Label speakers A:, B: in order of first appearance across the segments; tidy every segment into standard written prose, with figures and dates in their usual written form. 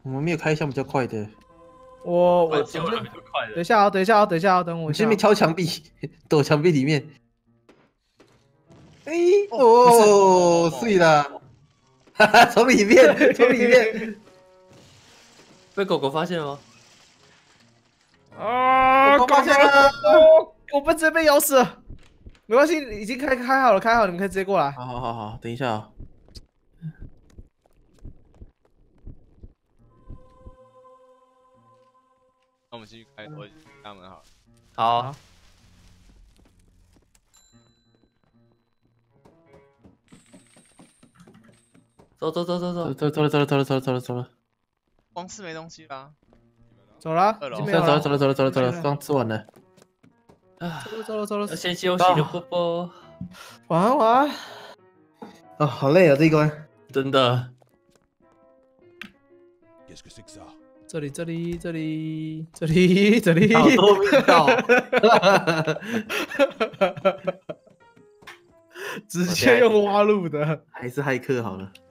A: 我们没有开箱比较快的。
B: 我
C: 救了比较快的。
B: 等一下哦，等一下哦，等一下哦，等我一下哦。
A: 我前面敲墙壁，躲墙壁里面。哎哦，碎了！哈哈，从里面，从里面。
C: 被狗狗发现了吗？
B: 啊！
A: 我发现了，
B: 我们直接被咬死了。没关系，已经开好了，开好了，你们可以直接过来。
A: 好好好好，等一下啊。
D: 那我们继续开，我大门好了。
C: 好，走走走走走，
A: 走了，
D: 光是没东西啦。
B: 走了，
D: 二楼
B: 已经没有了。
A: 刚吃完了。
C: 啊，
B: 走了。
C: 要先休息了，波波。
B: 晚安，晚安。
A: 啊，好累啊，这一关。
C: 真的。
B: 这里，
A: 好多味道。
B: 直接用挖路的，
A: 还是骇客好了。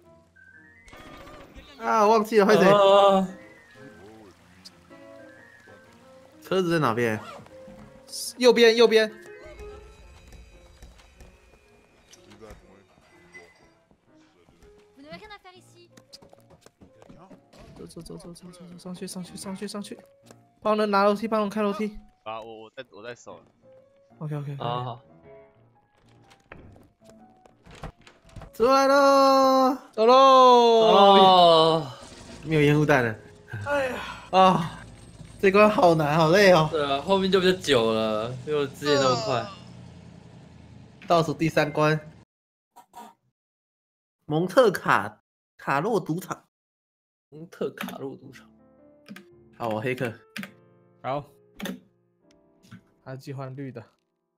A: 啊，忘记了，快点。车子在哪边？
B: 右边。走，上去。帮人拿楼梯，帮人开楼梯。
D: 啊，我在守。
B: OK。
C: 啊，
A: 出来喽！
B: 走喽。
C: 哦，
A: 没有烟雾弹了。
B: 哎呀，
A: 啊，这关好难，好累哦。
C: 对啊，后面就比较久了，没有之前那么快。
A: 倒数第3关，蒙特卡洛赌场。好，我黑客。
B: 好，还是换绿的。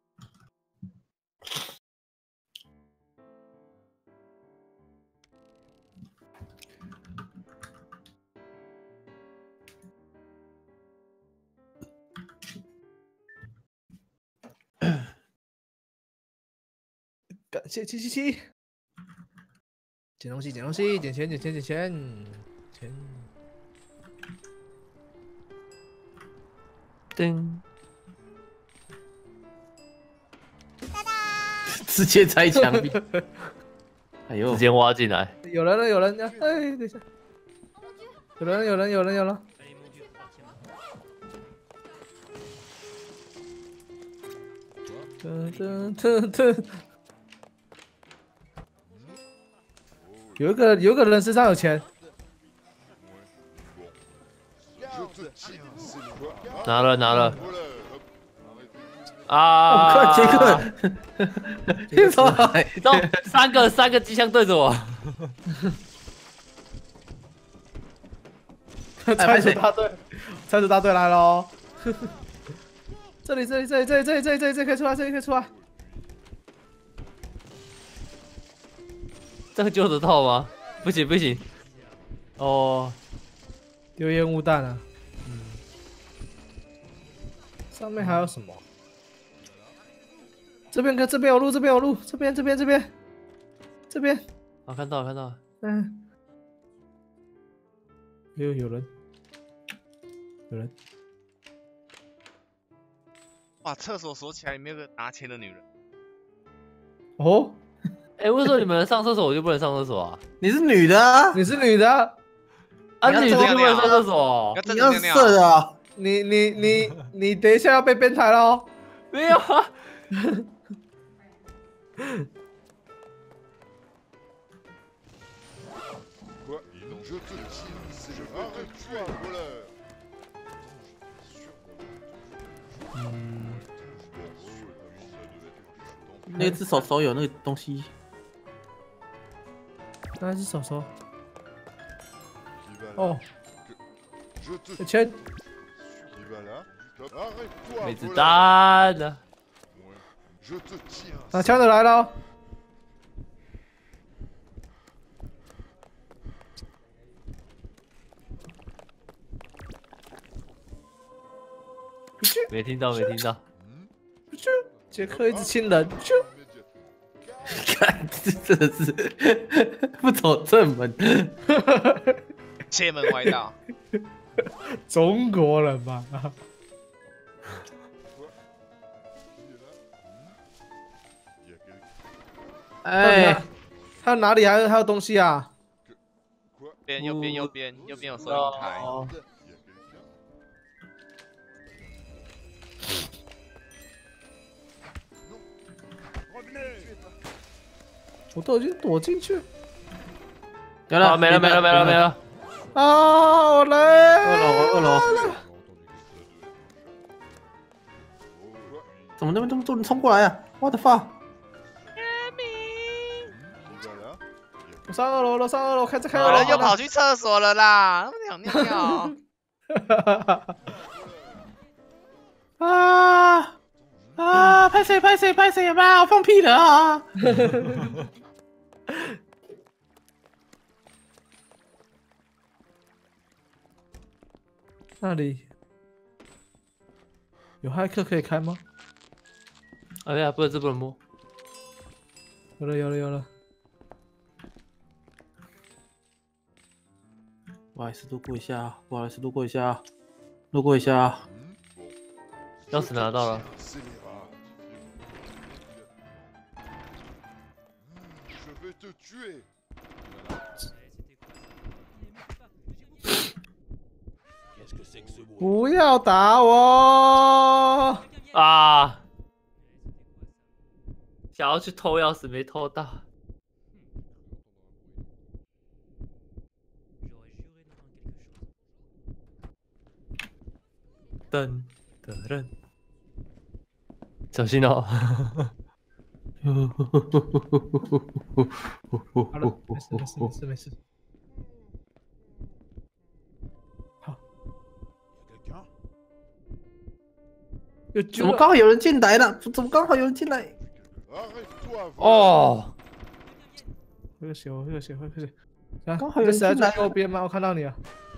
B: 感谢777。捡东西，捡钱。
C: 噔，
A: 直接拆墙壁。哎呦，
C: 直接挖进来。
B: 有人！哎，等一下，有人！噔！有个人身上有钱。
C: 拿了。啊！
A: 快杰克！杰克，
C: 走，三个机枪对着我。
B: 拆除大队来喽！这里可以出来，
C: 这个救得到吗？不行。哦，
B: 丢烟雾弹啊！上面还有什么？这边有路，这边。
C: 好，看到了。
B: 嗯。有人。
D: 哇，厕所锁起来，里面有个拿钱的女人。
B: 哦。
C: 哎，为什么你们上厕所我就不能上厕所啊？
A: 你是女的啊？
B: 你是女的啊？
C: 啊，女的就不能上厕所？
A: 你要射的啊？
B: 你等一下要被变态喽！
C: 没有啊。
A: 那只手有那个东西。
B: 那只手。哦，有钱。
C: 没子弹呢。
B: 拿枪的来了。
C: 没听到。
B: 杰克一直亲人。
A: 看，这真的是不走正门。
D: 切门歪道。
B: 中国人吧？
A: 哎，
B: 还有哪里还有东西啊？
D: 右边有收银台。
C: 哦
B: 我都已经躲进去
A: 有了，
C: 没了。
B: 啊！我来，
A: 二楼，怎么那么多人冲过来啊？What the fuck？
B: 我上二楼了，上二楼，开
D: 有人又跑
B: 去。
D: 去厕所了啦！想尿尿。
A: 拍谁有没有放屁了啊？
B: 那里有骇客可以开吗？
C: 哎呀，不能摸。
B: 有了。
A: 不好意思，路过一下。
C: 钥匙拿到了。
B: 不要打我！
C: 啊！想要去偷钥匙没偷到。噔噔，小心哦！
B: 好了，没事。好。
A: 怎么刚好有人进来了？
C: 哦，
B: 会血。
A: 刚好有人进来
B: 在右边吗？我看到你了。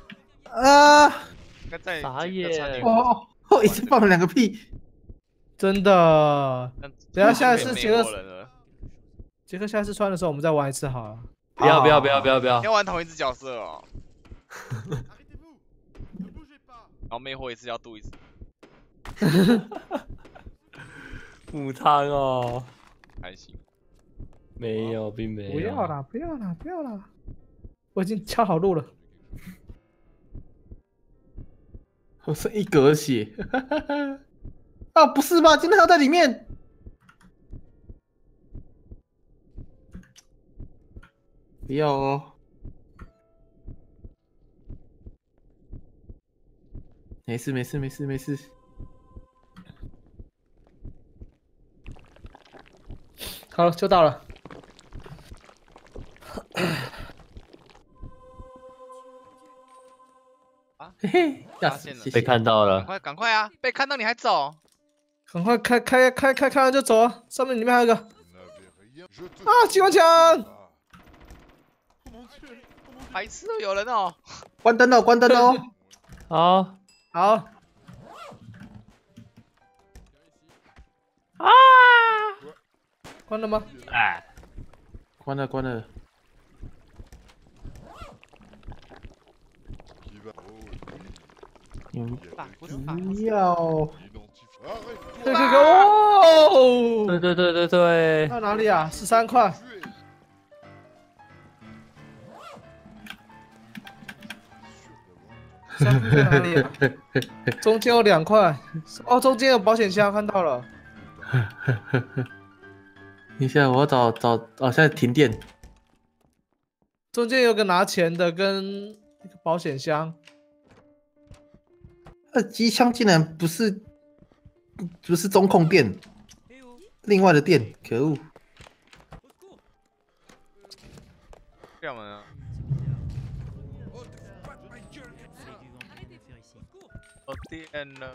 C: 傻眼！
A: 一次放了2个屁，
B: 真的。等下下一次杰克下一次穿的时候，我们再玩一次好了。
C: 不要！
D: 要玩同一只角色哦。然后魅惑一次要渡一次。
C: 母汤哦，
D: 还行。
C: 没有，并没有。
B: 不要啦！我已经敲好路了。
A: 我剩1格血。啊，不是吧？今天还要在里面？不要哦。没事。
B: 好了，就到了。
A: 嘿嘿，
D: 发现了，
C: 被看到了。
D: 赶快啊！被看到你还走？
B: 赶快开完就走啊！上面里面还有一个啊，机关枪！
D: 白痴都有人哦！
A: 关灯了。
C: 好。
B: 关了吗？
C: 哎，
A: 关了。不要！
B: 哦！
C: 对。
B: 到哪里啊？13块。在哪里啊？中间有2块。哦，中间有保险箱，看到了。
A: 等一下，我要找哦，现在停电。
B: 中间有个拿钱的跟一个保险箱。
A: 机枪竟然不是中控电，另外的电，可恶！
D: 掉门啊！我电了。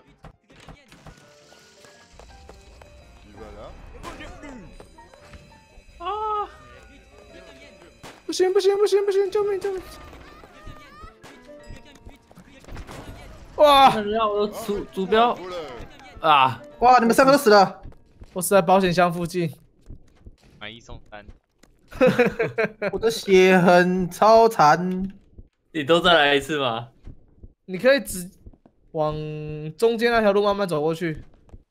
B: 啊！不行！救命！哇！
C: 让我的鼠标啊！
A: 哇，你们3个都死了！
B: 我死在保险箱附近。
D: 买1送3。
A: 我的血很超残。
C: 你都再来一次吗？
B: 你可以只往中间那条路慢慢走过去。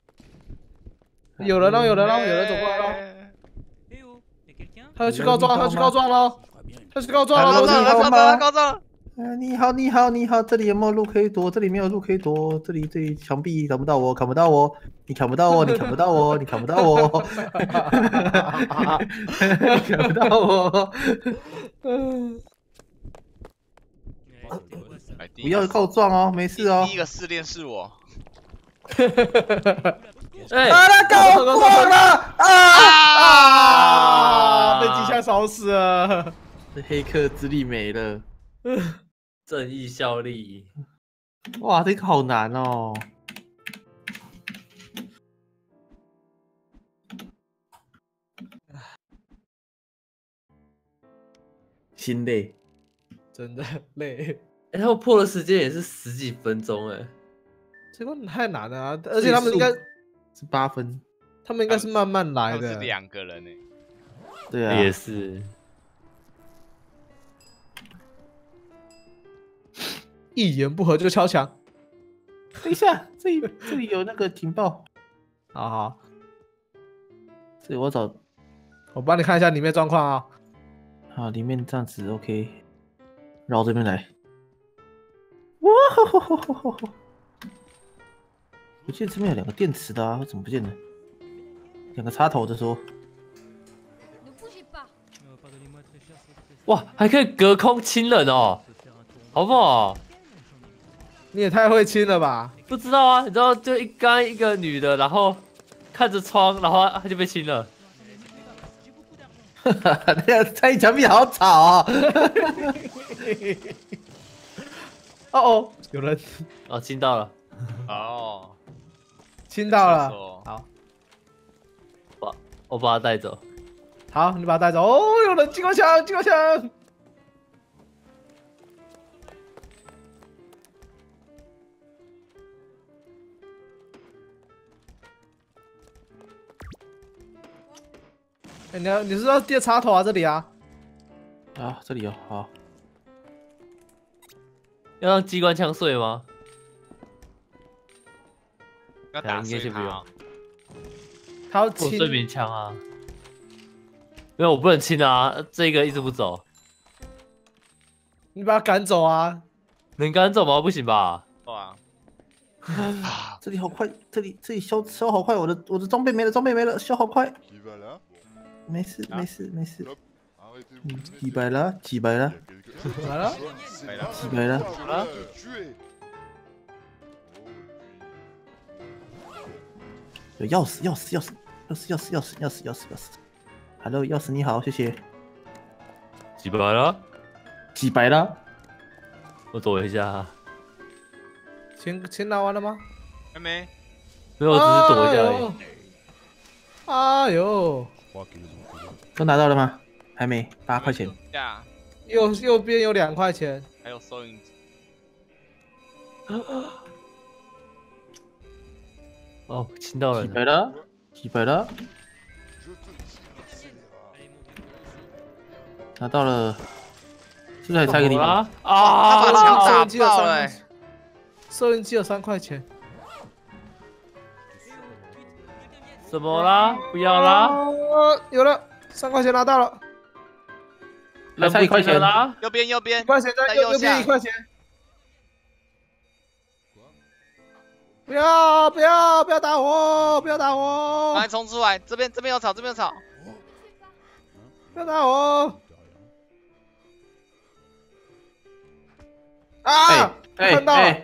B: 有人了，有人了，有人走过来了。他要去告状，他要去告状了，他去告状了，
A: 你
D: 高招了，
A: 好吗
D: 高招了，高招了！
A: 你好，你好，你好，这里有没有路可以躲？这里没有路可以躲，这里墙壁看不到我，看不到我，你看不到我，你看不到我，你看不到我，看不到我。不要告状哦，没事哦
D: 第。一个试炼是我。
C: 哎，
A: 他告状了
B: 啊！被机枪烧死了。
A: 这黑客之力没了。
C: 正义效力。
A: 哇，这个好难哦。心累。
B: 真的累，
C: 哎，他们破的时间也是10几分钟哎。
B: 这个太难了啊！而且他们应该，
A: 是8分。
B: 他们应该是慢慢来的。
D: 他们是2个人呢。
A: 对啊，
C: 也是。
B: 一言不合就敲墙。
A: 等一下，这里有那个警报。
B: 好好，
A: 这里我找。
B: 我帮你看一下里面状况啊。
A: 好，里面这样子 OK，绕这边来。哇吼吼吼吼吼吼！我记得这边有2个电池的啊，怎么不见了？2个插头的说。
C: 哇，还可以隔空亲人哦，好不好？
B: 你也太会亲了吧！
C: 不知道啊，你知道就刚刚一个女的，然后看着窗，然后她就被亲了。
A: 哈哈，那个拆墙壁好吵啊！
B: 哦哦，有人
C: 哦，亲到了，
D: 哦，
B: 亲到了。
D: 厕所
B: 好，
C: 我把她带走。
B: 好，你把他带走。哦，有人机关枪，机关枪。哎，你是要电插头啊？这里啊？
A: 啊，这里有，好。
C: 要让机关枪碎吗？
D: 要打
C: 应该
D: 碎它
C: 是不用。我
B: 他要亲
C: 碎柄枪啊。没有，我不能亲啊，这个一直不走。
B: 你把他赶走啊！
C: 能赶走吗？不行吧？
D: 哇！
A: 这里好快，这里消好快，我的装备没了，装备没了，消好快。没事没事没事。几百了，几百了，
B: 来了，
D: 没了，
A: 几百了。
C: 啊？
A: 有钥匙，钥匙，钥匙，钥匙，钥匙，钥匙，钥匙，钥匙，钥匙。Hello，钥匙你好，谢谢。
C: 几百了？
A: 几百了？
C: 我躲一下。
B: 钱拿完了吗？
D: 还没。
C: 没有，我只是躲一下而已。
B: 哎呦，
A: 都拿到了吗？还没，8块钱。
D: 呀，
B: 右边有2块钱。
D: 还有收音机。
C: 哦，亲到
A: 几
C: 人了。
A: 百了？几百了？拿到了，是不是还差一个地方？
C: 啊！
D: 他把墙打
B: 收音机有3
D: 爆了
B: 块钱。收音机有3块钱。
C: 什么啦？不要啦！
B: 有了，3块钱拿到了。
A: 还差1块钱
C: 啦！
D: 右边，右边
B: 1，块钱在右边
D: 下
B: 1块钱。不要不要不要打我！不要打我！
D: 赶快冲出来！这边有草，这边有草。
B: 不要打我！啊！看到了。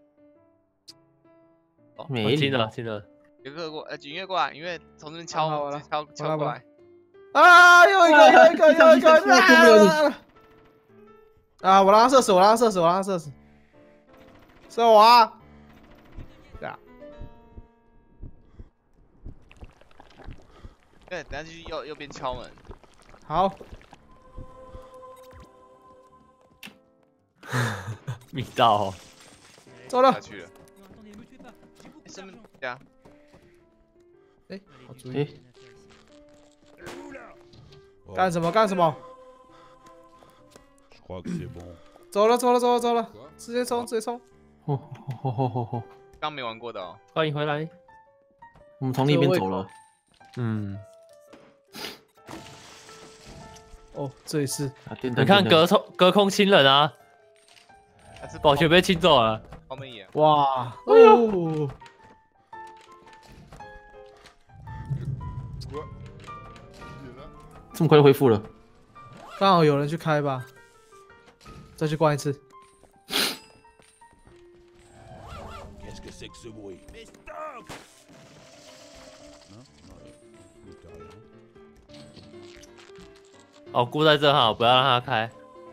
A: 没
C: 亲了，亲了。
D: 有个过，景月过来，景月从这边敲过来。
B: 啊！又一个！啊！我让他射死！射我啊！对啊。
D: 对，等下去右边敲门。
B: 好。
C: 密道。
B: 走了。
D: 下去了。身边呀。
B: 哎，好主意。干什么？走走了，直接冲，直接冲！
D: 刚没玩过的哦。
C: 欢迎回来。
A: 我们从那边走了。
C: 嗯，
B: 哦，这一次
C: 你看隔空亲人啊，保全被亲走了。
D: 后面也。
B: 哇，哦，
A: 这么快就恢复了。
B: 刚好有人去开吧，再去关一次。
C: 哦，顾在这哈，不要让他开。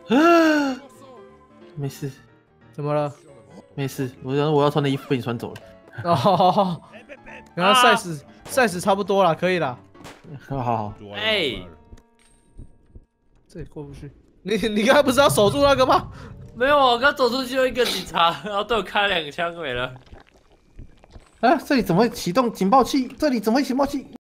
A: 没事，
B: 怎么了？
A: 没事，我要穿的衣服被你穿走了。
B: 哦，然后赛事差不多了，可以了。
A: 好。
C: 哎，
B: 这里过不去。你刚才不是要守住那个吗？
C: 没有，我刚走出去就一个警察，然后对我开2枪没了。
A: 啊，这里怎么会启动警报器？这里怎么会警报器？